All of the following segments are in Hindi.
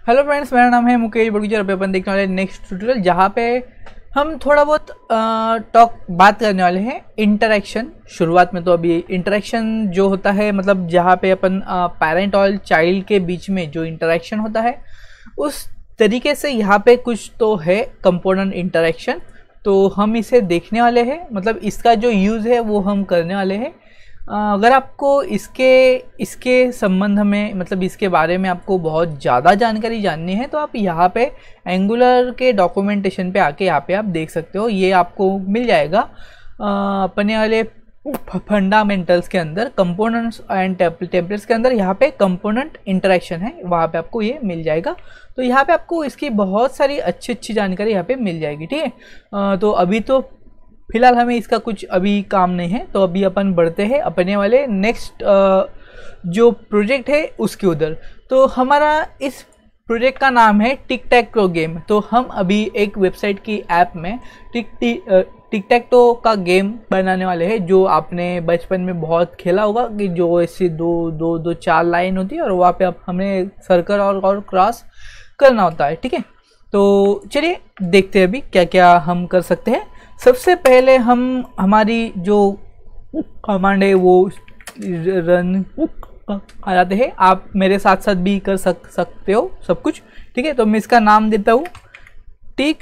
हेलो फ्रेंड्स, मेरा नाम है मुकेश बड़गुजर। अभी अपन देखने वाले नेक्स्ट ट्यूटोरियल जहाँ पे हम थोड़ा बहुत बात करने वाले हैं इंटरेक्शन। शुरुआत में तो अभी इंटरेक्शन जो होता है मतलब जहाँ पे अपन पेरेंट और चाइल्ड के बीच में जो इंटरेक्शन होता है उस तरीके से यहाँ पे कुछ तो है कंपोनेंट इंटरेक्शन। तो हम इसे देखने वाले हैं, मतलब इसका जो यूज़ है वो हम करने वाले हैं। अगर आपको इसके संबंध में मतलब इसके बारे में आपको बहुत ज़्यादा जानकारी जाननी है तो आप यहाँ पे एंगुलर के डॉक्यूमेंटेशन पे आके यहाँ पे आप देख सकते हो। ये आपको मिल जाएगा अपने वाले फंडामेंटल्स के अंदर, कंपोनेंट्स एंड टेम्पलेट्स के अंदर। यहाँ पे कंपोनेंट इंटरेक्शन है, वहाँ पे आपको ये मिल जाएगा। तो यहाँ पे आपको इसकी बहुत सारी अच्छी जानकारी यहाँ पे मिल जाएगी, ठीक है। तो अभी तो फिलहाल हमें इसका कुछ अभी काम नहीं है, तो अभी अपन बढ़ते हैं अपने वाले नेक्स्ट जो प्रोजेक्ट है उसके उधर। तो हमारा इस प्रोजेक्ट का नाम है टिक टैक टो गेम। तो हम अभी एक वेबसाइट की ऐप में टिक टैक टो का गेम बनाने वाले हैं, जो आपने बचपन में बहुत खेला होगा कि जो ऐसे दो चार लाइन होती है और वहाँ पे आप हमें सर्कल और क्रॉस करना होता है, ठीक है। तो चलिए देखते हैं अभी क्या क्या हम कर सकते हैं। सबसे पहले हम हमारी जो कमांड है वो रन आ जाते हैं। आप मेरे साथ साथ भी कर सकते हो सब कुछ, ठीक है। तो मैं इसका नाम देता हूँ टिक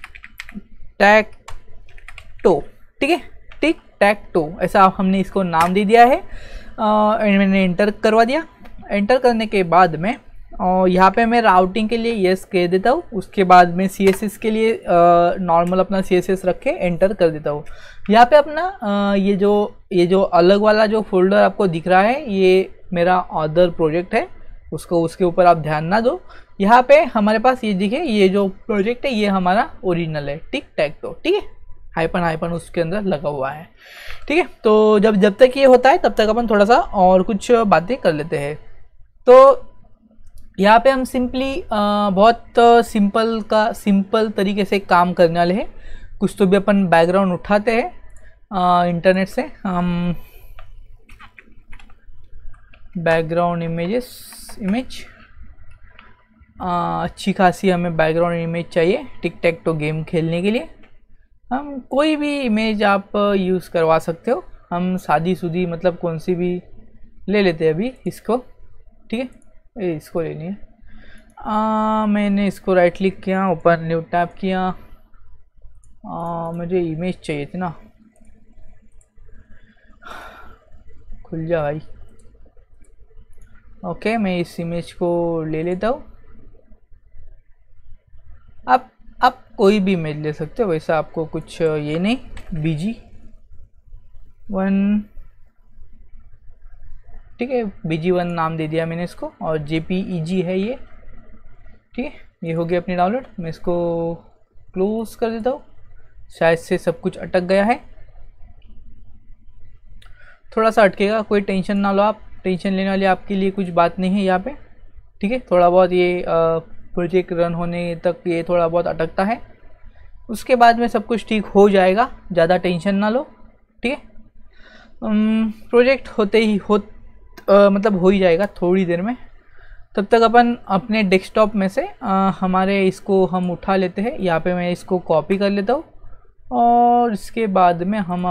टैक टो, ठीक है। टिक टैक टो ऐसा हमने इसको नाम दे दिया है। मैंने एंटर करवा दिया। एंटर करने के बाद में और यहाँ पे मैं राउटिंग के लिए यस कह देता हूँ। उसके बाद में CSS के लिए नॉर्मल अपना CSS रख के एंटर कर देता हूँ। यहाँ पे अपना ये जो अलग वाला जो फोल्डर आपको दिख रहा है ये मेरा अदर प्रोजेक्ट है, उसके ऊपर आप ध्यान ना दो। यहाँ पे हमारे पास ये दिखे, ये जो प्रोजेक्ट है ये हमारा ओरिजिनल है टिक टैक टो, ठीक है। हाइपन उसके अंदर लगा हुआ है, ठीक है। तो जब तक ये होता है तब तक अपन थोड़ा सा और कुछ बातें कर लेते हैं। तो यहाँ पे हम सिंपली बहुत सिंपल तरीके से काम करने वाले हैं। कुछ तो भी अपन बैकग्राउंड उठाते हैं इंटरनेट से। हम बैकग्राउंड इमेज अच्छी खासी हमें बैकग्राउंड इमेज चाहिए टिक टैक टो गेम खेलने के लिए। हम कोई भी इमेज आप यूज़ करवा सकते हो। हम सादी सूदी मतलब कौन सी भी ले लेते हैं अभी इसको, ठीक है। इसको लेनी है। मैंने इसको राइट क्लिक किया, ओपन न्यू टैब किया। मुझे इमेज चाहिए थी ना, खुल जा भाई। ओके, मैं इस इमेज को ले लेता हूँ। आप कोई भी इमेज ले सकते हो, वैसा आपको कुछ ये नहीं। BG1, ठीक है, BG1 नाम दे दिया मैंने इसको। और JPEG है ये, ठीक है। ये हो गया अपनी डाउनलोड। मैं इसको क्लोज कर देता हूँ। शायद से सब कुछ अटक गया है, थोड़ा सा अटकेगा, कोई टेंशन ना लो आप। टेंशन लेने वाली आपके लिए कुछ बात नहीं है यहाँ पे, ठीक है। थोड़ा बहुत ये प्रोजेक्ट रन होने तक ये थोड़ा बहुत अटकता है, उसके बाद में सब कुछ ठीक हो जाएगा, ज़्यादा टेंशन ना लो, ठीक है। प्रोजेक्ट होते ही मतलब हो ही जाएगा थोड़ी देर में। तब तक अपन अपने डेस्कटॉप में से हमारे इसको हम उठा लेते हैं। यहाँ पे मैं इसको कॉपी कर लेता हूँ और इसके बाद में हम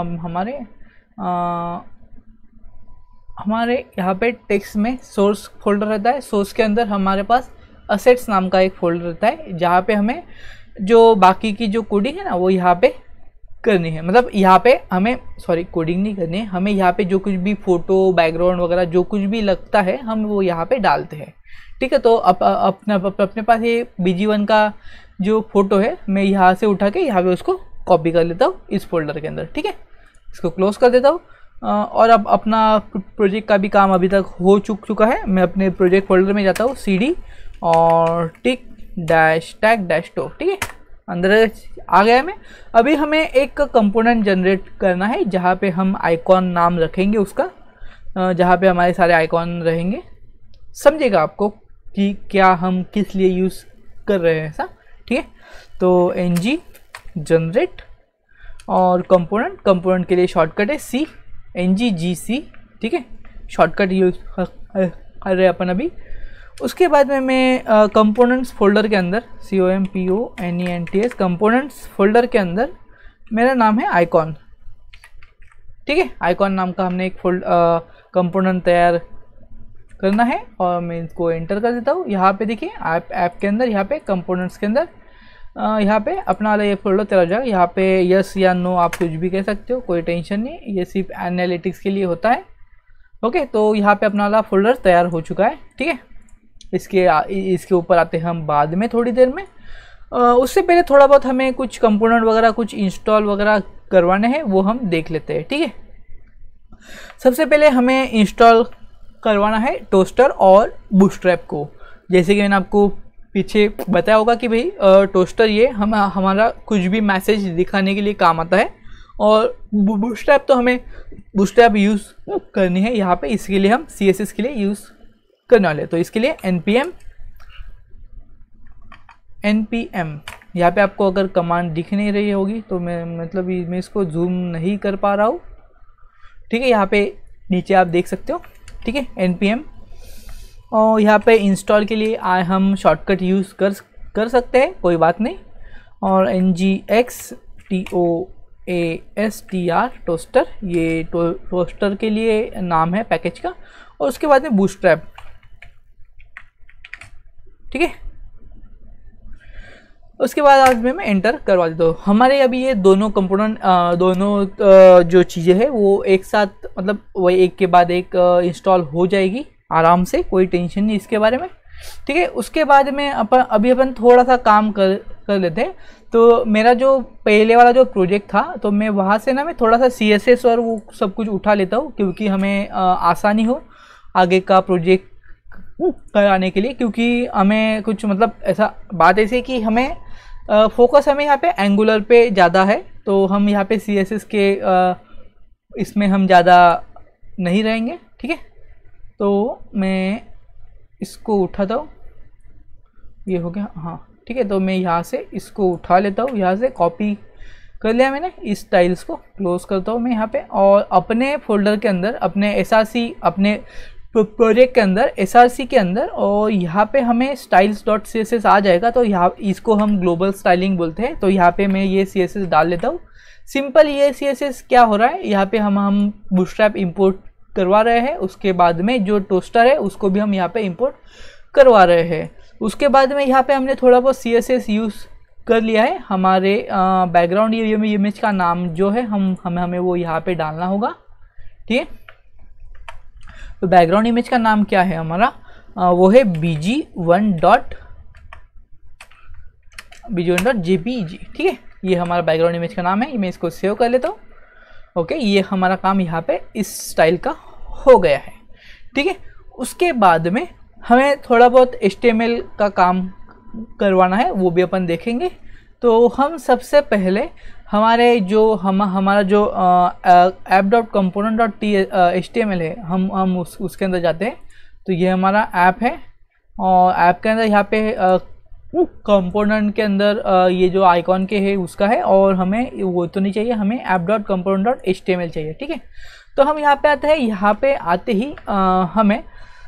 हमारे यहाँ पे टेक्स्ट में सोर्स फोल्डर रहता है। सोर्स के अंदर हमारे पास असेट्स नाम का एक फोल्डर रहता है, जहाँ पे हमें जो बाकी की जो कोडिंग है ना वो यहाँ पे करनी है। मतलब यहाँ पे हमें कोडिंग नहीं करनी है, हमें यहाँ पे जो कुछ भी फोटो बैकग्राउंड वगैरह जो कुछ भी लगता है हम वो यहाँ पे डालते हैं, ठीक है। तो अपने पास ये BG1 का जो फोटो है मैं यहाँ से उठा के यहाँ पे उसको कॉपी कर लेता हूँ इस फोल्डर के अंदर, ठीक है। इसको क्लोज कर देता हूँ। और अब अपना प्रोजेक्ट का भी काम अभी तक हो चुका है। मैं अपने प्रोजेक्ट फोल्डर में जाता हूँ, CD और tic dash tac dash toe, ठीक है। अंदर आ गया मैं। अभी हमें एक कंपोनेंट जनरेट करना है जहाँ पे हम आइकॉन नाम रखेंगे उसका, जहाँ पे हमारे सारे आइकॉन रहेंगे। समझेगा आपको कि क्या हम किस लिए यूज़ कर रहे हैं ऐसा, ठीक है। तो ng जनरेट और कंपोनेंट के लिए शॉर्टकट है ngGC, ठीक है। शॉर्टकट यूज कर रहे अपन अभी। उसके बाद में मैं कंपोनेंट्स फोल्डर के अंदर COMPONENTS कंपोनेंट्स फोल्डर के अंदर मेरा नाम है आइकॉन। ठीक है, आइकॉन नाम का हमने एक कंपोनेंट तैयार करना है और मैं इसको एंटर कर देता हूँ। यहाँ पे देखिए ऐप के अंदर, यहाँ पे कंपोनेंट्स के अंदर यहाँ पे अपना वाला ये फोल्डर तैयार हो जाएगा। यहाँ पे यस या नो आप कुछ भी कह सकते हो, कोई टेंशन नहीं, ये सिर्फ एनालिटिक्स के लिए होता है। ओके, तो यहाँ पे अपना वाला फोल्डर तैयार हो चुका है। ठीक है, इसके ऊपर आते हैं हम बाद में थोड़ी देर में। उससे पहले थोड़ा बहुत हमें कुछ कंपोनेंट वगैरह कुछ इंस्टॉल वगैरह करवाने हैं, वो हम देख लेते हैं। ठीक है, सबसे पहले हमें इंस्टॉल करवाना है टोस्टर और बूटस्ट्रैप को। जैसे कि मैंने आपको पीछे बताया होगा कि भाई टोस्टर ये हमारा कुछ भी मैसेज दिखाने के लिए काम आता है, और बूटस्ट्रैप तो हमें बूटस्ट्रैप यूज़ करनी है यहाँ पे, इसके लिए हम CSS के लिए यूज़ करने वाले। तो इसके लिए npm यहाँ पे आपको अगर कमांड दिख नहीं रही होगी तो मैं इसको जूम नहीं कर पा रहा हूँ। ठीक है, यहाँ पे नीचे आप देख सकते हो। ठीक है, npm, और यहाँ पे इंस्टॉल के लिए हम शॉर्टकट यूज़ कर सकते हैं, कोई बात नहीं। और ngxtoastr टोस्टर, ये टोस्टर के लिए नाम है पैकेज का। और उसके बाद में बूटस्ट्रैप। ठीक है, उसके बाद आज मैं एंटर करवा देता हूँ। हमारे अभी ये दोनों कंपोनेंट जो चीज़ें हैं वो एक साथ, मतलब वही एक के बाद एक इंस्टॉल हो जाएगी आराम से, कोई टेंशन नहीं इसके बारे में। ठीक है, उसके बाद में अपन थोड़ा सा काम कर लेते हैं। तो मेरा जो पहले वाला जो प्रोजेक्ट था, तो मैं वहाँ से ना मैं थोड़ा सा CSS और वो सब कुछ उठा लेता हूँ, क्योंकि हमें आसानी हो आगे का प्रोजेक्ट कराने के लिए। क्योंकि हमें कुछ मतलब ऐसा बात ऐसी कि हमें फोकस हमें यहाँ पे एंगुलर पे ज़्यादा है, तो हम यहाँ पे CSS के इसमें हम ज़्यादा नहीं रहेंगे। ठीक है, तो मैं इसको उठाता हूँ, ये हो गया। हाँ ठीक है, तो मैं यहाँ से इसको उठा लेता हूँ, यहाँ से कॉपी कर लिया मैंने, इस स्टाइल्स को क्लोज करता हूँ मैं यहाँ पे। और अपने फोल्डर के अंदर, अपने SRC, अपने प्रोजेक्ट के अंदर SRC के अंदर, और यहाँ पे हमें styles.css आ जाएगा। तो यहाँ इसको हम ग्लोबल स्टाइलिंग बोलते हैं। तो यहाँ पे मैं ये CSS डाल लेता हूँ। सिंपल ये CSS क्या हो रहा है, यहाँ पे हम बूटस्ट्रैप इंपोर्ट करवा रहे हैं। उसके बाद में जो टोस्टर है उसको भी हम यहाँ पे इंपोर्ट करवा रहे हैं। उसके बाद में यहाँ पे हमने थोड़ा बहुत CSS यूज़ कर लिया है। हमारे बैकग्राउंड इमेज का नाम जो है हमें वो यहाँ पे डालना होगा। ठीक है, तो बैकग्राउंड इमेज का नाम क्या है हमारा, वो है bg1.jpg। ठीक है, ये हमारा बैकग्राउंड इमेज का नाम है। मैं इसको सेव कर लेता हूँ। ओके, ये हमारा काम यहाँ पे इस स्टाइल का हो गया है। ठीक है, उसके बाद में हमें थोड़ा बहुत HTML का काम करवाना है, वो भी अपन देखेंगे। तो हम सबसे पहले हमारे जो हमारा जो app.component.html है, हम उसके अंदर जाते हैं। तो ये हमारा ऐप है, और ऐप के अंदर यहाँ पे कंपोनेंट के अंदर ये जो आइकॉन के है उसका है, और हमें वो तो नहीं चाहिए, हमें app.component.html चाहिए। ठीक है, तो हम यहाँ पे आते हैं। यहाँ पे आते ही हमें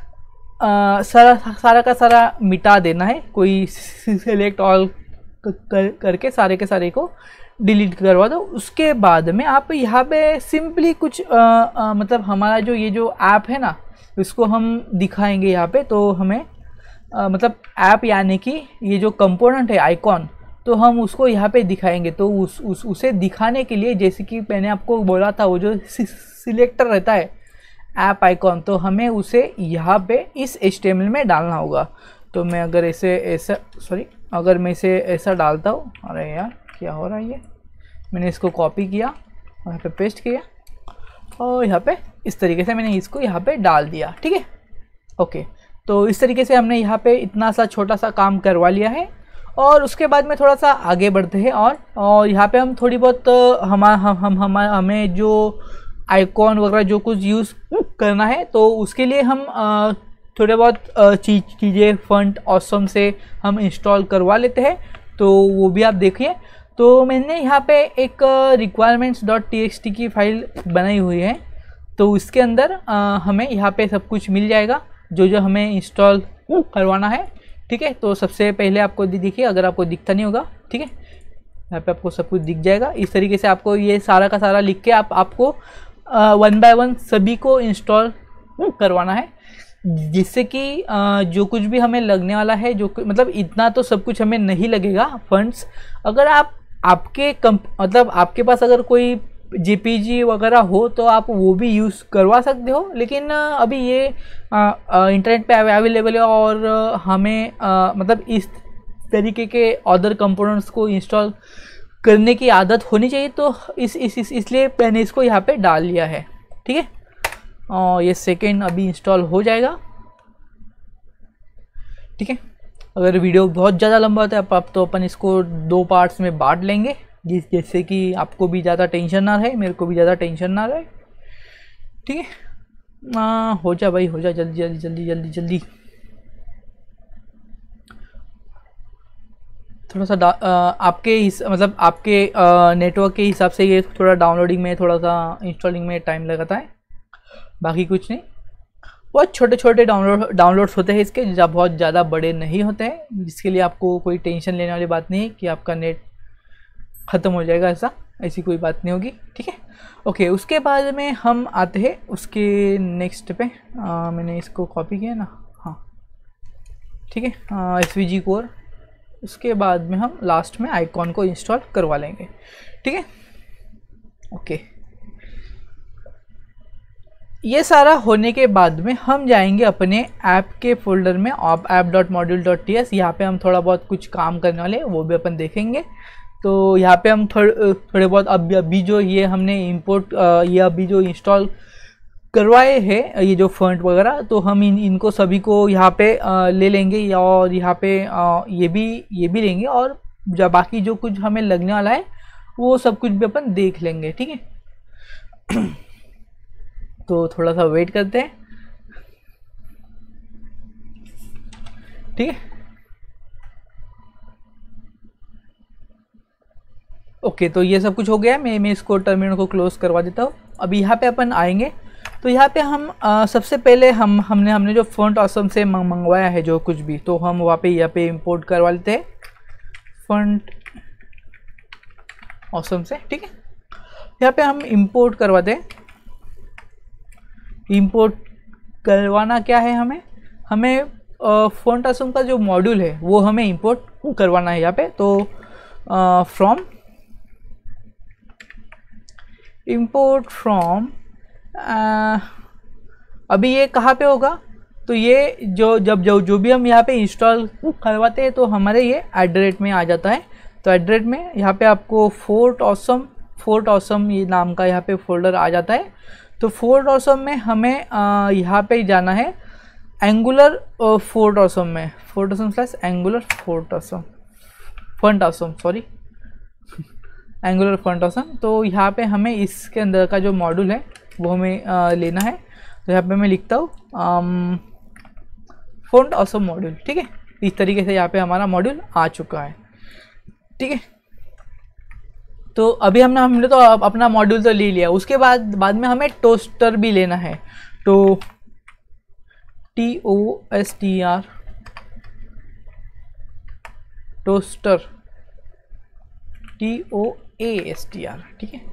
सारा का सारा मिटा देना है, कोई सिलेक्ट ऑल करके सारे के सारे को डिलीट करवा दो। उसके बाद में आप यहाँ पे सिंपली कुछ मतलब हमारा जो ये जो ऐप है ना, इसको हम दिखाएंगे यहाँ पे। तो हमें मतलब ऐप यानी कि ये जो कंपोनेंट है आइकॉन, तो हम उसको यहाँ पे दिखाएंगे। तो उसे दिखाने के लिए, जैसे कि मैंने आपको बोला था, वो जो सिलेक्टर रहता है ऐप आइकॉन, तो हमें उसे यहाँ पे इस HTML में डालना होगा। तो मैं अगर अगर मैं इसे ऐसा डालता हूँ, अरे यार क्या हो रहा है, ये मैंने इसको कॉपी किया और यहाँ पे पेस्ट किया, और यहाँ पे इस तरीके से मैंने इसको यहाँ पे डाल दिया। ठीक है, ओके, तो इस तरीके से हमने यहाँ पे इतना सा छोटा सा काम करवा लिया है। और उसके बाद में थोड़ा सा आगे बढ़ते हैं, और यहाँ पे हम थोड़ी बहुत हमें जो आइकॉन वगैरह जो कुछ यूज़ करना है, तो उसके लिए हम थोड़े बहुत चीज़ें फॉन्ट ऑसम से हम इंस्टॉल करवा लेते हैं। तो वो भी आप देखिए। तो मैंने यहाँ पे एक requirements.txt की फाइल बनाई हुई है। तो इसके अंदर हमें यहाँ पे सब कुछ मिल जाएगा जो हमें इंस्टॉल करवाना है। ठीक है, तो सबसे पहले आपको देखिए, अगर आपको दिखता नहीं होगा, ठीक है, यहाँ पे आपको सब कुछ दिख जाएगा। इस तरीके से आपको ये सारा का सारा लिख के आपको 1 बाय 1 सभी को इंस्टॉल करवाना है, जिससे कि जो कुछ भी हमें लगने वाला है, जो मतलब इतना तो सब कुछ हमें नहीं लगेगा फंड्स। अगर आपके मतलब आपके पास अगर कोई जेपीजी वगैरह हो तो आप वो भी यूज़ करवा सकते हो, लेकिन अभी ये इंटरनेट पे अवेलेबल है और हमें मतलब इस तरीके के अदर कंपोनेंट्स को इंस्टॉल करने की आदत होनी चाहिए, तो इसलिए मैंने इसको यहाँ पे डाल लिया है। ठीक है, और ये सेकेंड अभी इंस्टॉल हो जाएगा। ठीक है, अगर वीडियो बहुत ज़्यादा लंबा होता है आप तो अपन इसको 2 पार्ट्स में बांट लेंगे, जैसे कि आपको भी ज़्यादा टेंशन ना रहे, मेरे को भी ज़्यादा टेंशन ना रहे। ठीक है, हो जा भाई, हो जा, जल्दी जल्दी जल्दी जल्दी जल्दी। थोड़ा सा आपके मतलब आपके नेटवर्क के हिसाब से ये थोड़ा डाउनलोडिंग में, थोड़ा सा इंस्टॉलिंग में टाइम लगाता है, बाकी कुछ नहीं। बहुत छोटे छोटे डाउनलोड्स होते हैं इसके, जब बहुत ज़्यादा बड़े नहीं होते हैं, जिसके लिए आपको कोई टेंशन लेने वाली बात नहीं है कि आपका नेट ख़त्म हो जाएगा, ऐसी कोई बात नहीं होगी। ठीक है, ओके, उसके बाद में हम आते हैं उसके नेक्स्ट पे। मैंने इसको कॉपी किया ना, हाँ ठीक है, SVG कोर। उसके बाद में हम लास्ट में आइकॉन को इंस्टॉल करवा लेंगे। ठीक है, ओके, ये सारा होने के बाद में हम जाएंगे अपने ऐप के फोल्डर में, app.module.ts। यहाँ पे हम थोड़ा बहुत कुछ काम करने वाले हैं, वो भी अपन देखेंगे। तो यहाँ पे हम थोड़े बहुत अभी जो ये हमने इंपोर्ट ये अभी जो इंस्टॉल करवाए हैं, ये जो फॉन्ट वगैरह, तो हम इनको सभी को यहाँ पे ले लेंगे, और यहाँ पे ये भी लेंगे, और जब बाकी जो कुछ हमें लगने वाला है वो सब कुछ भी अपन देख लेंगे। ठीक है, तो थोड़ा सा वेट करते हैं। ठीक है, ओके, तो ये सब कुछ हो गया। मैं इसको टर्मिनल को क्लोज करवा देता हूँ। अभी यहाँ पे अपन आएंगे, तो यहाँ पे हम सबसे पहले हमने जो फॉन्ट ऑसम से मंगवाया है जो कुछ भी, तो हम यहाँ पे इंपोर्ट करवा लेते हैं फॉन्ट ऑसम से। ठीक है, यहाँ पे हम इंपोर्ट करवाते हैं। इंपोर्ट करवाना क्या है, हमें फॉन्ट ऑसम का जो मॉड्यूल है वो हमें इंपोर्ट करवाना है यहाँ पे। तो फ्रॉम इंपोर्ट फ्रॉम, अभी ये कहाँ पे होगा, तो ये जो भी हम यहाँ पे इंस्टॉल करवाते हैं तो हमारे ये @ में आ जाता है। तो @ में यहाँ पे आपको फोर्ट ऑसम ये नाम का यहाँ पे फोल्डर आ जाता है। तो फोर्ट ऑसम में हमें यहाँ पे जाना है एंगुलर फोर्ट ऑसम में, fort awesome / Angular fort awesome, font awesome, sorry, Angular font awesome. तो यहाँ पे हमें इसके अंदर का जो मॉड्यूल है वो हमें लेना है। तो यहाँ पे मैं लिखता हूँ फॉन्ट ऑसम मॉड्यूल। ठीक है, इस तरीके से यहाँ पे हमारा मॉड्यूल आ चुका है। ठीक है, तो अभी हमने तो अपना मॉड्यूल तो ले लिया। उसके बाद में हमें टोस्टर भी लेना है। तो TOSTR, टोस्टर, TOASTR। ठीक है,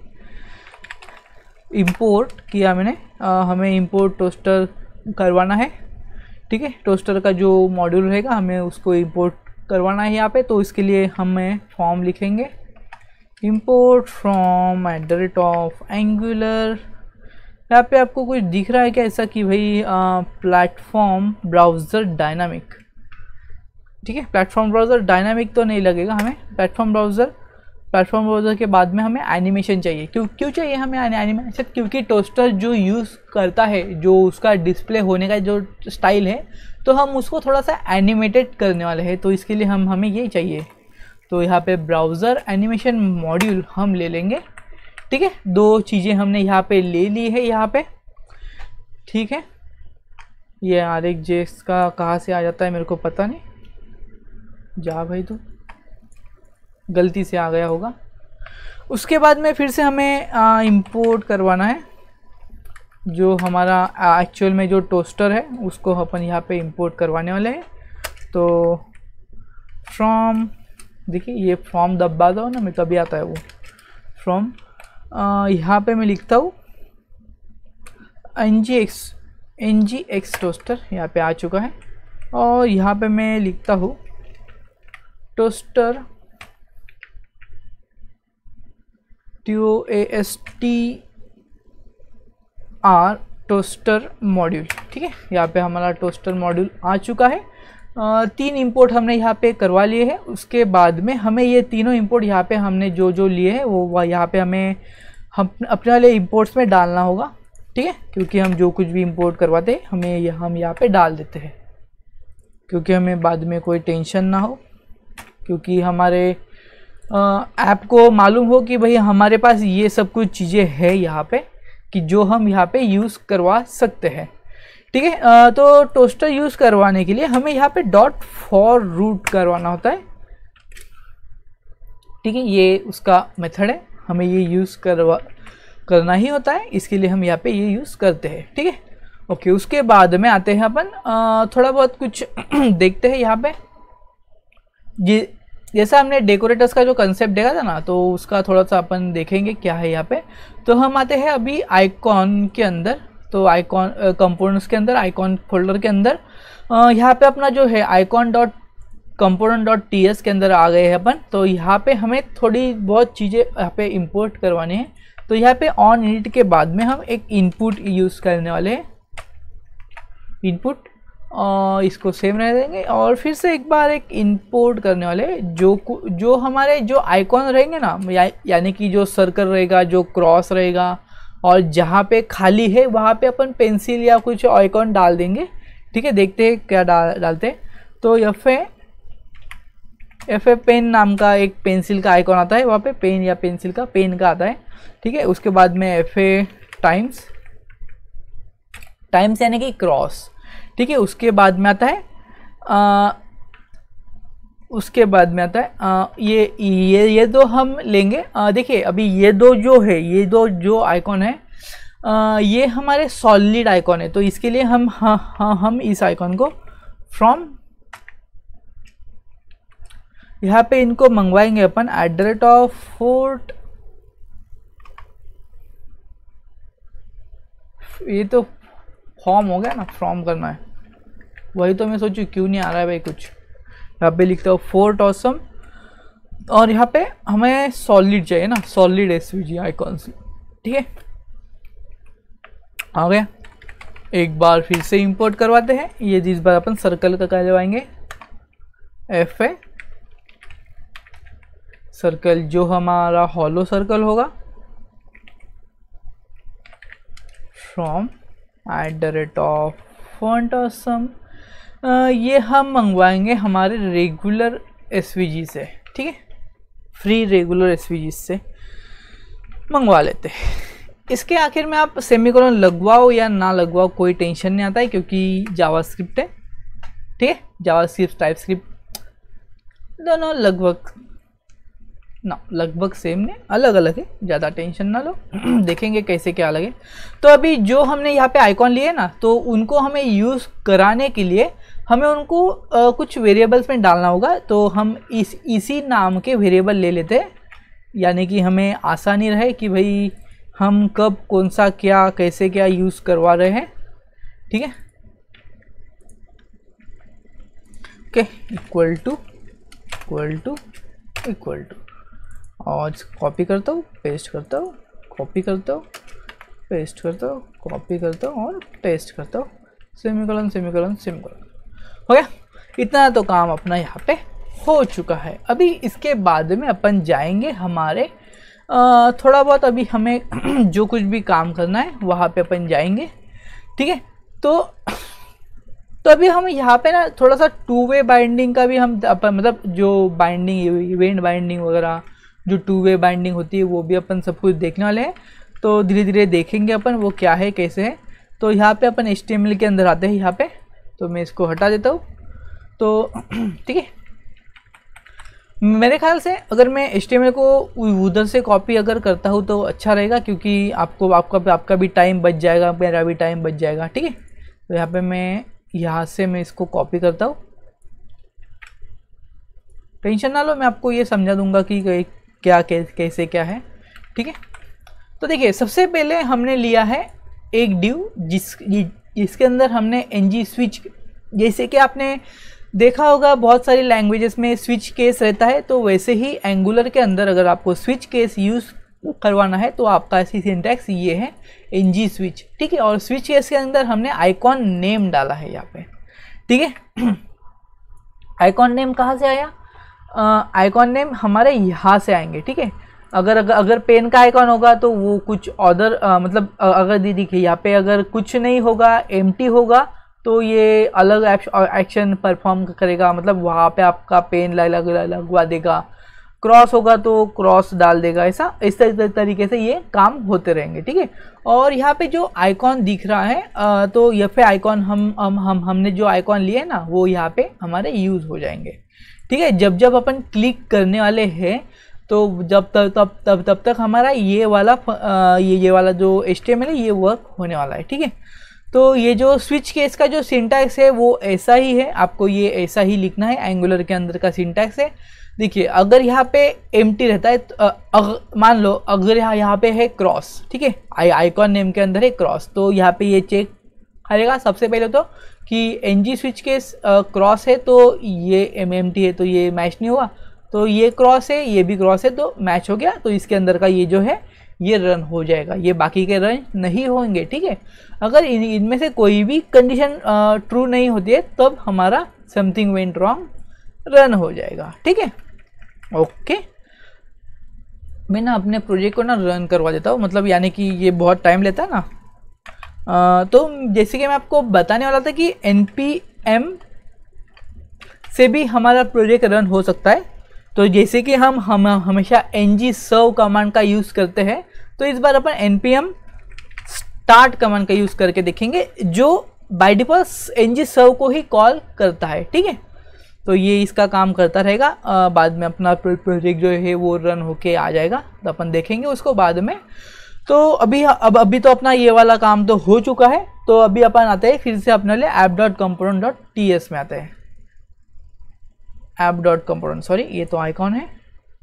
इंपोर्ट किया मैंने, हमें इंपोर्ट टोस्टर करवाना है। ठीक है, टोस्टर का जो मॉड्यूल रहेगा हमें उसको इंपोर्ट करवाना है यहाँ पे। तो इसके लिए हमें फॉर्म लिखेंगे, इंपोर्ट फ्रॉम @Angular। यहाँ पे आपको कुछ दिख रहा है क्या ऐसा कि भाई प्लेटफॉर्म ब्राउज़र डायनामिक। ठीक है, प्लेटफॉर्म ब्राउज़र डायनामिक तो नहीं लगेगा हमें, प्लेटफॉर्म ब्राउज़र के बाद में हमें एनिमेशन चाहिए। क्यों चाहिए हमें एनिमेशन, क्योंकि टोस्टर जो यूज़ करता है, जो उसका डिस्प्ले होने का जो स्टाइल है, तो हम उसको थोड़ा सा एनिमेटेड करने वाले हैं, तो इसके लिए हमें ये चाहिए। तो यहाँ पे ब्राउज़र एनिमेशन मॉड्यूल हम ले लेंगे। ठीक है, 2 चीज़ें हमने यहाँ पे ले ली है यहाँ पे। ठीक है, ये RxJS का कहाँ से आ जाता है मेरे को पता नहीं, जा भाई तू, गलती से आ गया होगा। उसके बाद में फिर से हमें इंपोर्ट करवाना है जो हमारा एक्चुअल में जो टोस्टर है उसको अपन यहाँ पे इंपोर्ट करवाने वाले हैं। तो फ्रॉम, देखिए ये फ्रॉम दबा दो ना, मैं तभी आता है वो फ्रॉम। यहाँ पे मैं लिखता हूँ NGX टोस्टर, यहाँ पे आ चुका है। और यहाँ पे मैं लिखता हूँ टोस्टर TOASTR टोस्टर मॉड्यूल। ठीक है, यहाँ पे हमारा टोस्टर मॉड्यूल आ चुका है। 3 इंपोर्ट हमने यहाँ पे करवा लिए हैं। उसके बाद में हमें ये तीनों इंपोर्ट यहाँ पे हमने जो लिए हैं वो यहाँ पे हम अपने वाले इंपोर्ट्स में डालना होगा। ठीक है, क्योंकि हम जो कुछ भी इंपोर्ट करवाते हैं हम यहाँ पे डाल देते हैं, क्योंकि हमें बाद में कोई टेंशन ना हो, क्योंकि हमारे ऐप को मालूम हो कि भाई हमारे पास ये सब कुछ चीज़ें हैं यहाँ पे कि जो हम यहाँ पे यूज़ करवा सकते हैं। ठीक है, तो टोस्टर यूज़ करवाने के लिए हमें यहाँ पे .for रूट करवाना होता है। ठीक है, ये उसका मेथड है, हमें ये यूज़ करना ही होता है, इसके लिए हम यहाँ पे ये यूज़ करते हैं। ठीक है, ओके। उसके बाद में आते हैं अपन थोड़ा बहुत कुछ देखते हैं यहाँ पे। जैसा हमने डेकोरेटर्स का जो कंसेप्ट देखा था ना, तो उसका थोड़ा सा अपन देखेंगे क्या है यहाँ पे। तो हम आते हैं अभी आइकॉन के अंदर, तो आइकॉन कंपोनेंट्स के अंदर, आइकॉन फोल्डर के अंदर यहाँ पे अपना जो है icon.component.ts के अंदर आ गए हैं अपन। तो यहाँ पे हमें थोड़ी बहुत चीज़ें यहाँ पे इंपोर्ट करवानी है। तो यहाँ पे ऑन इनिट के बाद में हम एक इनपुट यूज़ करने वाले हैं, इनपुट, और इसको सेव रह देंगे। और फिर से एक बार एक इंपोर्ट करने वाले जो हमारे जो आइकॉन रहेंगे ना, यानी कि जो सर्कल रहेगा, जो क्रॉस रहेगा, और जहाँ पे खाली है वहाँ पे अपन पेंसिल या कुछ आइकॉन डाल देंगे। ठीक है, देखते हैं क्या डालते हैं। तो एफ ए पेन नाम का एक पेंसिल का आइकॉन आता है, वहाँ पे पेन या पेंसिल का पेन का आता है। ठीक है, उसके बाद में एफ ए टाइम्स यानी कि क्रॉस। ठीक है, उसके बाद में आता है ये दो हम लेंगे। देखिए अभी ये दो जो आइकॉन है, ये हमारे सॉलिड आइकॉन है। तो इसके लिए हम इस आइकॉन को फ्रॉम यहाँ पे इनको मंगवाएंगे अपन @fort। ये तो फॉर्म हो गया ना, फ्रॉम करना है, वही तो मैं सोचूं क्यों नहीं आ रहा है भाई कुछ। यहाँ पे लिखता हूँ फोर्ट ऑसम, और यहाँ पे हमें सॉलिड चाहिए ना, सॉलिड SVG आइकॉन्स। ठीक है, आ गया। एक बार फिर से इंपोर्ट करवाते हैं। ये इस बार अपन सर्कल का करवाएंगे, FA सर्कल, जो हमारा हॉलो सर्कल होगा, फ्रॉम @fontawesome। ये हम मंगवाएंगे हमारे रेगुलर SVG से। ठीक है, फ्री रेगुलर SVG से मंगवा लेते हैं। इसके आखिर में आप सेमीकोलन लगवाओ या ना लगवाओ कोई टेंशन नहीं आता है, क्योंकि जावास्क्रिप्ट है। ठीक है, जावास्क्रिप्ट टाइपस्क्रिप्ट दोनों लगभग सेम नहीं, अलग अलग है, ज़्यादा टेंशन ना लो। देखेंगे कैसे क्या लगे। तो अभी जो हमने यहाँ पे आइकॉन लिए ना, तो उनको हमें यूज़ कराने के लिए हमें उनको कुछ वेरिएबल्स में डालना होगा। तो हम इसी नाम के वेरिएबल ले लेते हैं, यानी कि हमें आसानी रहे कि भाई हम कब कौन सा क्या कैसे क्या यूज़ करवा रहे हैं। ठीक है, ओके, इक्वल टू और कॉपी करता हूँ, पेस्ट करता हूँ, कॉपी करता हूँ, पेस्ट करता हूँ, कॉपी करता हूँ और पेस्ट करता हूँ, सेमीकोलन हो गया। इतना तो काम अपना यहाँ पे हो चुका है। अभी इसके बाद में अपन जाएंगे हमारे थोड़ा बहुत अभी हमें जो कुछ भी काम करना है वहाँ पे अपन जाएंगे। ठीक है, तो अभी हम यहाँ पे ना थोड़ा सा 2-वे बाइंडिंग का भी हम मतलब जो बाइंडिंग, इवेंट बाइंडिंग वगैरह जो 2-वे बाइंडिंग होती है वो भी अपन सब कुछ देखने वाले हैं। तो धीरे धीरे देखेंगे अपन वो क्या है कैसे है। तो यहाँ पे अपन HTML के अंदर आते हैं यहाँ पे, तो मैं इसको हटा देता हूँ। तो ठीक है, मेरे ख्याल से अगर मैं HTML को उधर से कॉपी अगर करता हूँ तो अच्छा रहेगा, क्योंकि आपका भी टाइम बच जाएगा, मेरा भी टाइम बच जाएगा। ठीक है, तो यहाँ पे मैं यहाँ से मैं इसको कॉपी करता हूँ। टेंशन ना लो, मैं आपको ये समझा दूंगा कि क्या कैसे क्या है। ठीक है, तो देखिए सबसे पहले हमने लिया है एक डिव जिसके अंदर हमने ng स्विच, जैसे कि आपने देखा होगा बहुत सारी लैंग्वेजेस में स्विच केस रहता है, तो वैसे ही एंगुलर के अंदर अगर आपको स्विच केस यूज़ करवाना है तो आपका ऐसी सिंटैक्स ये है ng स्विच। ठीक है, और स्विच केस के अंदर हमने आइकॉन नेम डाला है यहाँ पे। ठीक है, आइकॉन नेम कहाँ से आया? आइकॉन नेम हमारे यहाँ से आएंगे। ठीक है, अगर पेन का आइकॉन होगा तो वो कुछ अदर मतलब अगर देखिए यहाँ पे अगर कुछ नहीं होगा, एम्प्टी होगा, तो ये अलग एक्शन परफॉर्म करेगा, मतलब वहाँ पे आपका पेन लगवा देगा। क्रॉस होगा तो क्रॉस डाल देगा, ऐसा इस तरीके से ये काम होते रहेंगे। ठीक है, और यहाँ पे जो आइकॉन दिख रहा है तो ये पे आइकॉन हमने जो आइकॉन लिए ना वो यहाँ पे हमारे यूज़ हो जाएंगे। ठीक है, जब अपन क्लिक करने वाले हैं तो तब तक हमारा ये वाला जो HTML है ये वर्क होने वाला है। ठीक है, तो ये जो स्विच केस का जो सिंटैक्स है वो ऐसा ही है, आपको ये ऐसा ही लिखना है, एंगुलर के अंदर का सिंटैक्स है। देखिए अगर यहाँ पे एम्प्टी रहता है तो मान लो अगर यहाँ पे है क्रॉस, ठीक है, आइकॉन नेम के अंदर है क्रॉस, तो यहाँ पे ये चेक करेगा सबसे पहले तो कि ng स्विच केस क्रॉस है तो ये एम्प्टी है तो ये मैच नहीं हुआ, तो ये क्रॉस है ये भी क्रॉस है तो मैच हो गया, तो इसके अंदर का ये जो है ये रन हो जाएगा, ये बाकी के रन नहीं होंगे। ठीक है, अगर इनमें से कोई भी कंडीशन ट्रू नहीं होती है तब हमारा समथिंग वेंट रॉन्ग रन हो जाएगा। ठीक है, ओके, मैं ना अपने प्रोजेक्ट को ना रन करवा देता हूँ, मतलब यानी कि ये बहुत टाइम लेता है ना। तो जैसे कि मैं आपको बताने वाला था कि npm से भी हमारा प्रोजेक्ट रन हो सकता है। तो जैसे कि हम हमेशा ng serve कमांड का यूज़ करते हैं, तो इस बार अपन npm start कमांड का यूज़ करके देखेंगे जो बाय डिफॉल्ट ng serve को ही कॉल करता है। ठीक है, तो ये इसका काम करता रहेगा, बाद में अपना प्रोजेक्ट जो है वो रन होके आ जाएगा, तो अपन देखेंगे उसको बाद में। तो अभी तो अपना ये वाला काम तो हो चुका है, तो अभी अपन आते हैं फिर से अपने लिए app.component.ts में आते हैं। app.component, सॉरी ये तो आइकॉन है,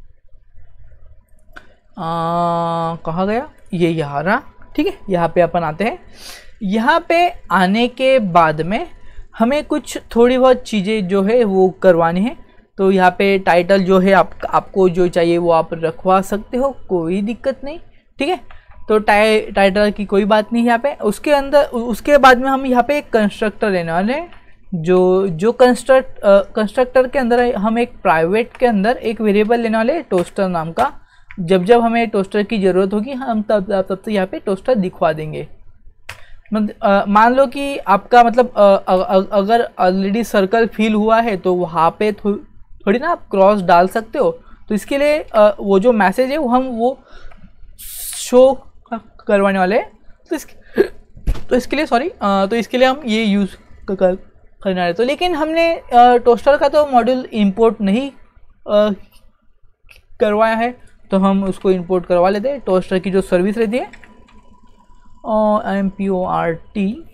कहाँ गया ये, यहाँ रहा। ठीक है, यहाँ पे अपन आते हैं। यहाँ पे आने के बाद में हमें कुछ थोड़ी बहुत चीज़ें जो है वो करवानी है। तो यहाँ पे टाइटल जो है आपको जो चाहिए वो आप रखवा सकते हो, कोई दिक्कत नहीं। ठीक है, तो टाइटल की कोई बात नहीं यहाँ पे। उसके बाद में हम यहाँ पे एक कंस्ट्रक्टर लेने वाले हैं, जो कंस्ट्रक्टर के अंदर हम एक प्राइवेट के अंदर एक वेरिएबल लेने वाले टोस्टर नाम का। जब हमें टोस्टर की ज़रूरत होगी हम तब तक यहाँ पे टोस्टर दिखवा देंगे। मान लो कि आपका मतलब अगर ऑलरेडी सर्कल फिल हुआ है तो वहाँ पे थोड़ी ना आप क्रॉस डाल सकते हो, तो इसके लिए वो जो मैसेज है वो शो करवाने वाले हैं। तो इसके लिए सॉरी, तो इसके लिए हम ये यूज़ करने वाले। तो लेकिन हमने टोस्टर का तो मॉड्यूल इंपोर्ट नहीं करवाया है, तो हम उसको इंपोर्ट करवा लेते हैं। टोस्टर की जो सर्विस रहती है import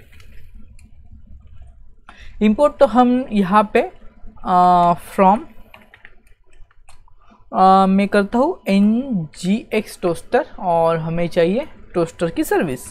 इंपोर्ट, तो हम यहाँ पे फ्रॉम मैं करता हूँ ngx टोस्टर, और हमें चाहिए टोस्टर की सर्विस।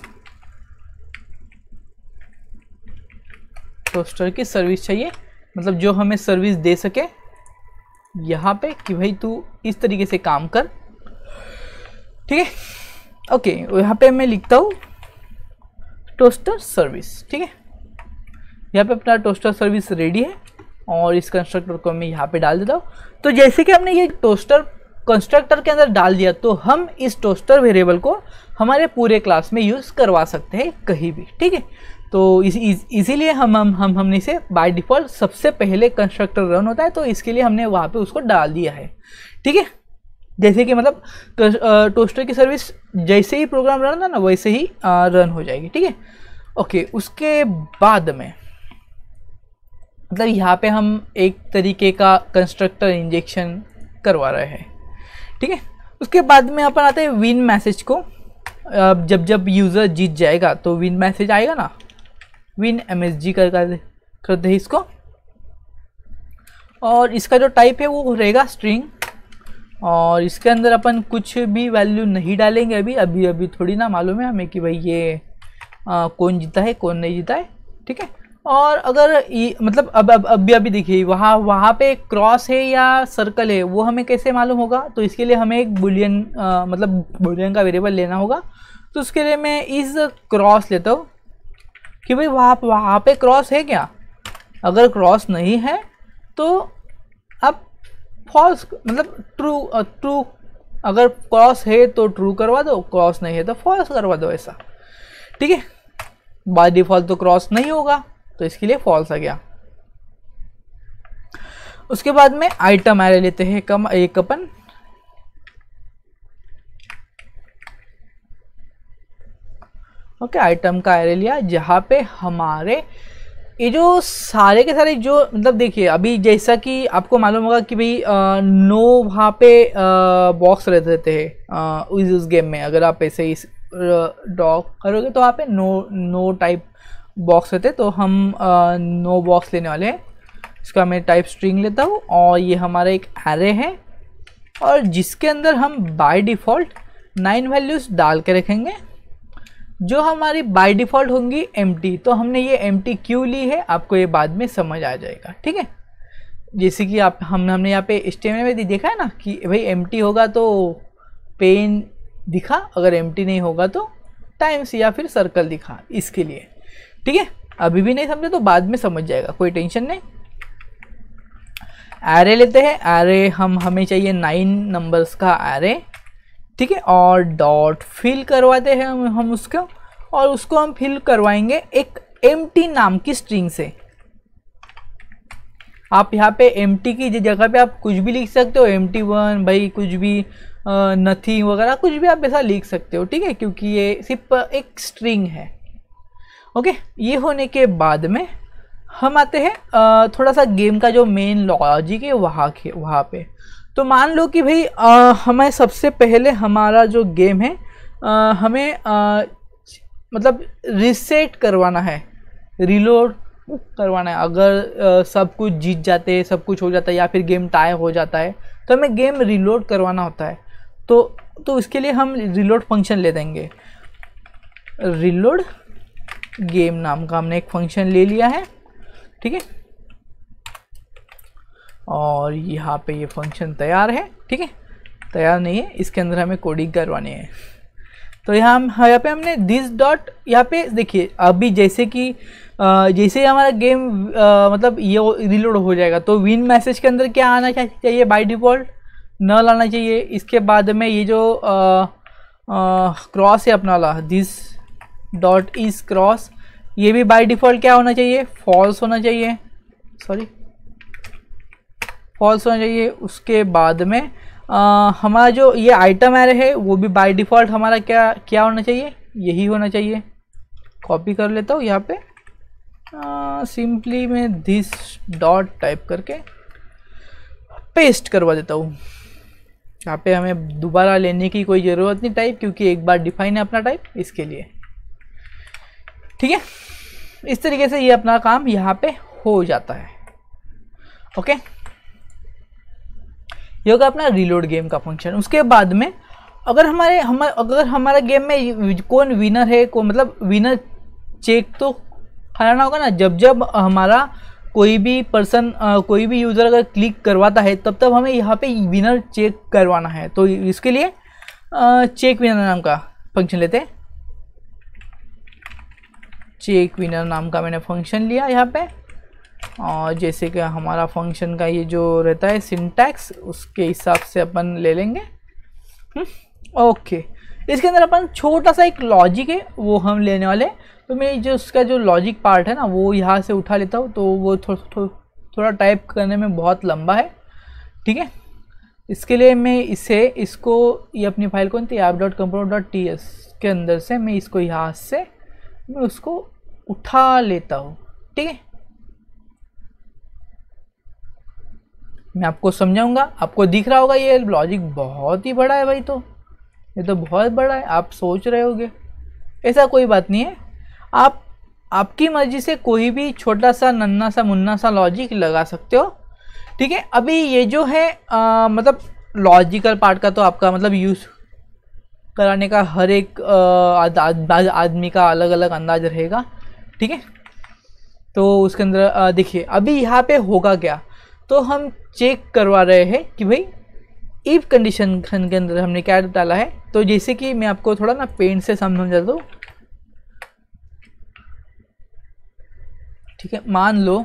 टोस्टर की सर्विस चाहिए, मतलब जो हमें सर्विस दे सके यहाँ पे कि भाई तू इस तरीके से काम कर। ठीक है, ओके, यहाँ पे मैं लिखता हूँ टोस्टर सर्विस। ठीक है, यहाँ पे अपना टोस्टर सर्विस रेडी है और इस कंस्ट्रक्टर को मैं यहाँ पे डाल देता हूँ। तो जैसे कि हमने ये टोस्टर कंस्ट्रक्टर के अंदर डाल दिया, तो हम इस टोस्टर वेरिएबल को हमारे पूरे क्लास में यूज़ करवा सकते हैं कहीं भी। ठीक है, तो इसीलिए हमने इसे बाय डिफ़ॉल्ट सबसे पहले कंस्ट्रक्टर रन होता है, तो इसके लिए हमने वहाँ पे उसको डाल दिया है। ठीक है, जैसे कि मतलब टोस्टर की सर्विस जैसे ही प्रोग्राम रन होता है ना वैसे ही रन हो जाएगी। ठीक है, ओके, उसके बाद में मतलब यहाँ पे हम एक तरीके का कंस्ट्रक्टर इंजेक्शन करवा रहे हैं, ठीक है। उसके बाद में अपन आते हैं विन मैसेज को। जब जब यूज़र जीत जाएगा तो विन मैसेज आएगा ना, विन MSG करते हैं इसको। और इसका जो टाइप है वो रहेगा स्ट्रिंग, और इसके अंदर अपन कुछ भी वैल्यू नहीं डालेंगे अभी थोड़ी ना मालूम है हमें कि भाई ये कौन जीता है कौन नहीं जीता है, ठीक है। और अगर ये मतलब अब अभी देखिए वहाँ पे क्रॉस है या सर्कल है वो हमें कैसे मालूम होगा, तो इसके लिए हमें एक बुलियन मतलब बुलियन का वेरिएबल लेना होगा। तो उसके लिए मैं इस क्रॉस लेता हूँ कि भाई वहाँ पे क्रॉस है क्या। अगर क्रॉस नहीं है तो अब फॉल्स मतलब ट्रू, अगर क्रॉस है तो ट्रू करवा दो, क्रॉस नहीं है तो फॉल्स करवा दो, ऐसा, ठीक है। बाय डिफॉल्ट तो क्रॉस नहीं होगा तो इसके लिए फॉल्स आ गया। उसके बाद में आइटम एरे लेते हैं एक अपन, ओके। आइटम का एरे लिया जहाँ पे हमारे ये जो सारे के सारे जो मतलब देखिए अभी जैसा कि आपको मालूम होगा कि भाई नो वहाँ पे बॉक्स रहते हैं उस गेम में। अगर आप ऐसे ही ड्रॉ करोगे तो वहाँ पे नो टाइप बॉक्स रहते, तो हम नो बॉक्स लेने वाले हैं। इसका मैं टाइप स्ट्रिंग लेता हूँ और ये हमारा एक एरे है और जिसके अंदर हम बाय डिफ़ॉल्ट 9 वैल्यूज़ डाल के रखेंगे जो हमारी बाय डिफ़ॉल्ट होंगी एम्प्टी। तो हमने ये एम्प्टी क्यों ली है आपको ये बाद में समझ आ जाएगा, ठीक है। जैसे कि हमने यहाँ पे HTML में देखा है ना कि भाई एम्प्टी होगा तो पेन दिखा, अगर एम्प्टी नहीं होगा तो टाइम्स या फिर सर्कल दिखा, इसके लिए, ठीक है। अभी भी नहीं समझे तो बाद में समझ जाएगा, कोई टेंशन नहीं। एरे लेते हैं, एरे हमें चाहिए 9 नंबर्स का एरे, ठीक है। और डॉट फिल करवाते हैं हम उसको, और उसको हम फिल करवाएंगे एक एम्प्टी नाम की स्ट्रिंग से। आप यहाँ पे एम्प्टी की जगह पे आप कुछ भी लिख सकते हो, empty1 भाई कुछ भी नथिंग वगैरह कुछ भी आप ऐसा लिख सकते हो, ठीक है, क्योंकि ये सिर्फ एक स्ट्रिंग है, ओके। ये होने के बाद में हम आते हैं थोड़ा सा गेम का जो मेन लॉजिक है वहाँ पे। तो मान लो कि भाई हमें सबसे पहले हमारा जो गेम है हमें मतलब रिसेट करवाना है, रिलोड करवाना है। अगर सब कुछ जीत जाते हैं, सब कुछ हो जाता है या फिर गेम टाई हो जाता है तो हमें गेम रिलोड करवाना होता है। तो इसके लिए हम रिलोड फंक्शन ले देंगे। रिलोड गेम नाम का हमने एक फंक्शन ले लिया है, ठीक है। और यहाँ पे ये फंक्शन तैयार है, ठीक है। तैयार नहीं है, इसके अंदर हमें कोडिंग करवानी है। तो यहाँ पे हमने दिस डॉट, यहाँ पे देखिए अभी जैसे कि जैसे ही हमारा गेम मतलब ये रिलोड हो जाएगा तो विन मैसेज के अंदर क्या आना चाहिए, बाय डिफ़ॉल्ट नल आना चाहिए। इसके बाद में ये जो क्रॉस है अपना वाला दिस डॉट इज क्रॉस, ये भी बाय डिफ़ॉल्ट क्या होना चाहिए, फॉल्स होना चाहिए, सॉरी फॉल्स होना चाहिए। उसके बाद में हमारा जो ये आइटम एरे है वो भी बाय डिफ़ॉल्ट हमारा क्या होना चाहिए, यही होना चाहिए। कॉपी कर लेता हूँ यहाँ पे, सिंपली मैं दिस डॉट टाइप करके पेस्ट करवा देता हूँ। यहाँ पे हमें दोबारा लेने की कोई ज़रूरत नहीं टाइप, क्योंकि एक बार डिफाइन है अपना टाइप, इसके लिए, ठीक है। इस तरीके से ये अपना काम यहाँ पे हो जाता है, ओके। ये होगा अपना रिलोड गेम का फंक्शन। उसके बाद में अगर हमारा गेम में कौन विनर है, मतलब विनर चेक तो कराना होगा ना। जब हमारा कोई भी पर्सन कोई भी यूज़र अगर क्लिक करवाता है तब हमें यहाँ पे विनर चेक करवाना है। तो इसके लिए चेक विनर नाम का फंक्शन लेते हैं। चेक विनर नाम का मैंने फंक्शन लिया यहाँ पे, और जैसे कि हमारा फंक्शन का ये जो रहता है सिंटैक्स उसके हिसाब से अपन ले लेंगे, ओके। इसके अंदर अपन छोटा सा एक लॉजिक है वो हम लेने वाले। तो मैं जो उसका जो लॉजिक पार्ट है ना वो यहाँ से उठा लेता हूँ, तो वो थोड़ा टाइप करने में बहुत लंबा है, ठीक है। इसके लिए मैं इसको ये अपनी फाइल कौन थी app.component.ts के अंदर से मैं इसको यहाँ से मैं उसको उठा लेता हूँ, ठीक है। मैं आपको समझाऊंगा, आपको दिख रहा होगा ये लॉजिक बहुत ही बड़ा है भाई, तो ये तो बहुत बड़ा है। आप सोच रहे होगे, ऐसा कोई बात नहीं है, आप आपकी मर्जी से कोई भी छोटा सा नन्ना सा मुन्ना सा लॉजिक लगा सकते हो, ठीक है। अभी ये जो है मतलब लॉजिकल पार्ट का तो आपका मतलब यूज़ कराने का हर एक आदमी का अलग अलग अंदाज रहेगा, ठीक है। तो उसके अंदर देखिए अभी यहाँ पे होगा क्या, तो हम चेक करवा रहे हैं कि भाई इफ कंडीशन के अंदर हमने क्या डाला है। तो जैसे कि मैं आपको थोड़ा ना पेन से समझा दूँ, ठीक है। मान लो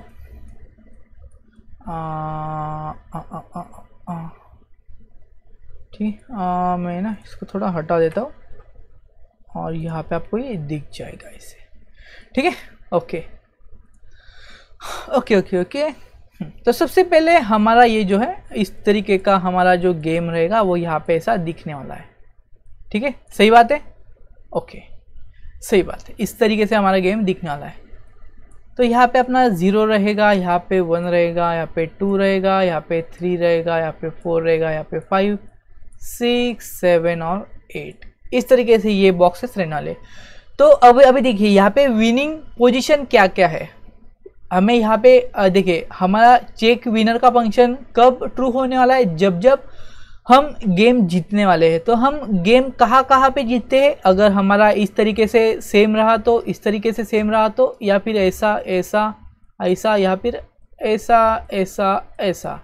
ठीक, मैं ना इसको थोड़ा हटा देता हूँ और यहाँ पे आपको ये दिख जाएगा इसे, ठीक है। Okay okay okay okay. तो सबसे पहले हमारा ये जो है इस तरीके का हमारा जो गेम रहेगा वो यहाँ पे ऐसा दिखने वाला है, ठीक है। सही बात है, ओके सही बात है, इस तरीके से हमारा गेम दिखने वाला है। तो यहाँ पे अपना 0 रहेगा, यहाँ पे 1 रहेगा, यहाँ पे 2 रहेगा, यहाँ पे 3 रहेगा, यहाँ पे 4 रहेगा, यहाँ पे 5 6 7 और 8, इस तरीके से ये बॉक्सेस रहने वाले। तो अभी देखिए यहाँ पे विनिंग पोजीशन क्या क्या है। हमें यहाँ पे देखिए हमारा चेक विनर का फंक्शन कब ट्रू होने वाला है, जब जब हम गेम जीतने वाले हैं। तो हम गेम कहाँ कहाँ पे जीतते हैं, अगर हमारा इस तरीके से सेम रहा तो, इस तरीके से सेम रहा तो, या फिर ऐसा ऐसा ऐसा, या फिर ऐसा ऐसा ऐसा,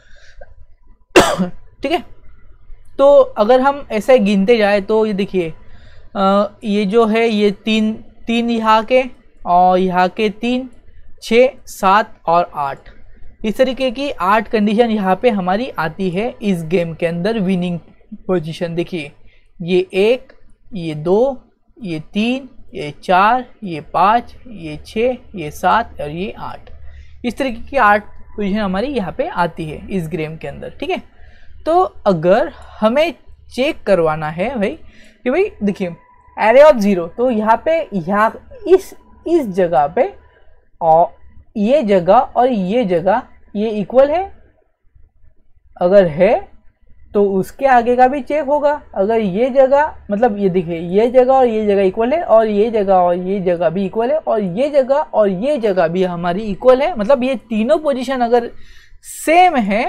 ठीक है। तो अगर हम ऐसे गिनते जाए तो ये देखिए ये जो है ये तीन यहाँ के और यहाँ के 3 6 7 और 8, इस तरीके की 8 कंडीशन यहाँ पे हमारी आती है इस गेम के अंदर विनिंग पोजीशन। देखिए ये 1 ये 2 ये 3 ये 4 ये 5 ये 6 ये 7 और ये 8, इस तरीके की 8 पोजीशन हमारी यहाँ पे आती है इस गेम के अंदर, ठीक है। तो अगर हमें चेक करवाना है भाई कि भाई देखिए एरे ऑफ 0, तो यहाँ पे इस जगह पे और ये जगह और ये जगह ये इक्वल है, अगर है तो उसके आगे का भी चेक होगा। अगर ये जगह मतलब ये देखिए ये जगह और ये जगह इक्वल है, और ये जगह और ये जगह भी इक्वल है, और ये जगह और ये जगह भी हमारी इक्वल है, मतलब ये तीनों पोजीशन अगर सेम है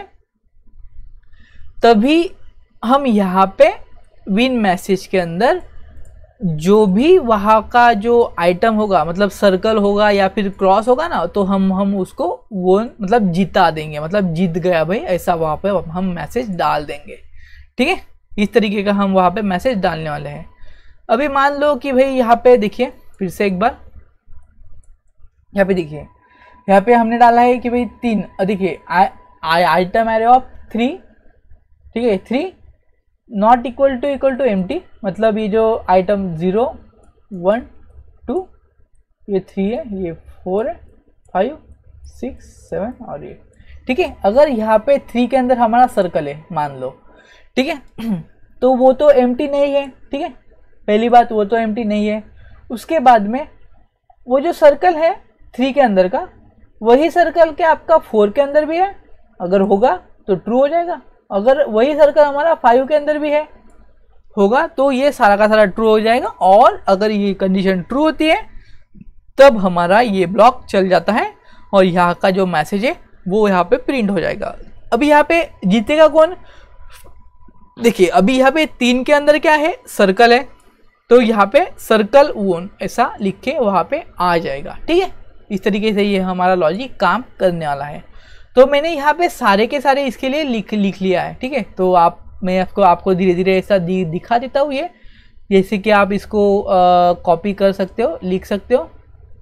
तभी हम यहाँ पे विन मैसेज के अंदर जो भी वहाँ का जो आइटम होगा, मतलब सर्कल होगा या फिर क्रॉस होगा ना, तो हम उसको वो मतलब जिता देंगे, मतलब जीत गया भाई ऐसा वहाँ पे हम मैसेज डाल देंगे, ठीक है। इस तरीके का हम वहाँ पे मैसेज डालने वाले हैं। अभी मान लो कि भाई यहाँ पे देखिए फिर से एक बार, यहाँ पे देखिए यहाँ पे हमने डाला है कि भाई 3, देखिए आइटम एरे ऑफ 3, ठीक है, 3 नॉट इक्वल टू एम्प्टी, मतलब ये जो आइटम 0 1 2 ये 3 है, ये 4 है, 5 6 7 और ये, ठीक है। अगर यहाँ पे 3 के अंदर हमारा सर्कल है मान लो, ठीक है, तो वो तो एम्प्टी नहीं है, ठीक है, पहली बात वो तो एम्प्टी नहीं है। उसके बाद में वो जो सर्कल है 3 के अंदर का, वही सर्कल क्या आपका 4 के अंदर भी है, अगर होगा तो ट्रू हो जाएगा। अगर वही सर्कल हमारा 5 के अंदर भी है होगा तो ये सारा का सारा ट्रू हो जाएगा, और अगर ये कंडीशन ट्रू होती है तब हमारा ये ब्लॉक चल जाता है और यहाँ का जो मैसेज है वो यहाँ पे प्रिंट हो जाएगा। अभी यहाँ पे जीतेगा कौन, देखिए अभी यहाँ पे 3 के अंदर क्या है, सर्कल है, तो यहाँ पे सर्कल वन ऐसा लिख के वहाँ पे आ जाएगा, ठीक है। इस तरीके से ये हमारा लॉजिक काम करने वाला है। तो मैंने यहाँ पे सारे के सारे इसके लिए लिख लिया है, ठीक है। तो मैं आपको धीरे धीरे ऐसा दिखा देता हूँ ये, जैसे कि आप इसको कॉपी कर सकते हो, लिख सकते हो।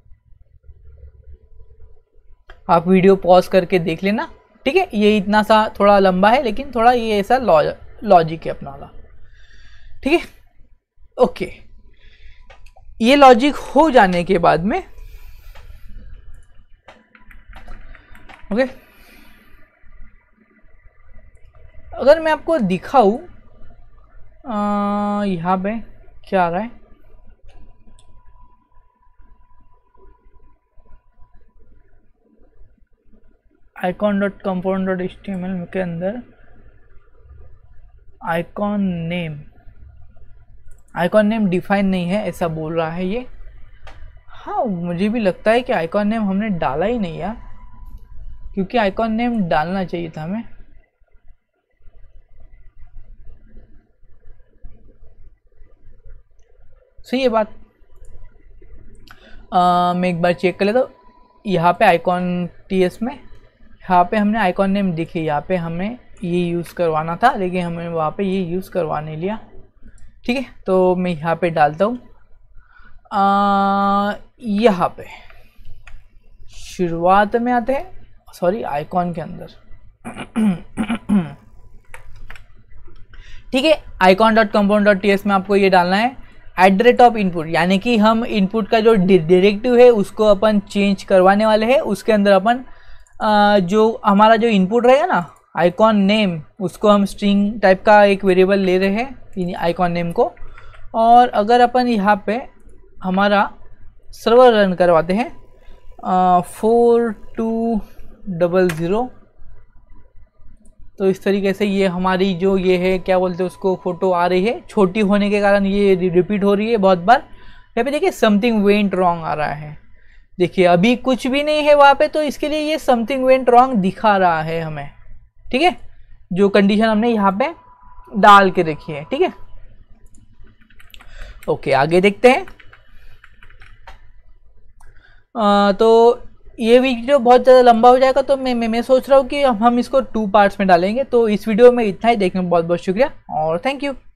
आप वीडियो पॉज करके देख लेना, ठीक है। ये इतना सा थोड़ा लंबा है लेकिन थोड़ा ये ऐसा लॉजिक है अपना वाला, ठीक है। ओके, ये लॉजिक हो जाने के बाद में ओके, अगर मैं आपको दिखाऊं यहाँ पे क्या आ रहा है, icon.component.html के अंदर आइकॉन नेम डिफाइन नहीं है ऐसा बोल रहा है ये। हाँ मुझे भी लगता है कि आइकॉन नेम हमने डाला ही नहीं यार, क्योंकि आइकॉन नेम डालना चाहिए था हमें। सही है बात। मैं एक बार चेक कर लेता हूँ। यहाँ पे आइकॉन टीएस में यहाँ पे हमने आइकॉन नेम दिखे, यहाँ पे हमें ये यूज़ करवाना था लेकिन हमने वहाँ पे ये यूज़ करवा नहीं लिया। ठीक है तो मैं यहाँ पे डालता हूँ। यहाँ पे शुरुआत में आते हैं, सॉरी आइकॉन के अंदर। ठीक है icon.component.ts में आपको ये डालना है @of input, यानी कि हम इनपुट का जो डायरेक्टिव है उसको अपन चेंज करवाने वाले हैं। उसके अंदर अपन जो हमारा जो इनपुट रहेगा ना आइकॉन नेम, उसको हम स्ट्रिंग टाइप का एक वेरिएबल ले रहे हैं आइकॉन नेम को। और अगर अपन यहाँ पे हमारा सर्वर रन करवाते हैं 4200, तो इस तरीके से ये हमारी जो ये है क्या बोलते हैं उसको फ़ोटो आ रही है। छोटी होने के कारण ये रिपीट हो रही है बहुत बार। यहाँ पे देखिए समथिंग वेंट रॉन्ग आ रहा है। देखिए अभी कुछ भी नहीं है वहाँ पे, तो इसके लिए ये समथिंग वेंट रॉन्ग दिखा रहा है हमें। ठीक है जो कंडीशन हमने यहाँ पे डाल के रखी है। ठीक है ओके आगे देखते हैं। तो ये वीडियो बहुत ज़्यादा लंबा हो जाएगा, तो मैं सोच रहा हूँ कि हम इसको 2 पार्ट्स में डालेंगे। तो इस वीडियो में इतना ही। देखने में बहुत बहुत शुक्रिया और थैंक यू।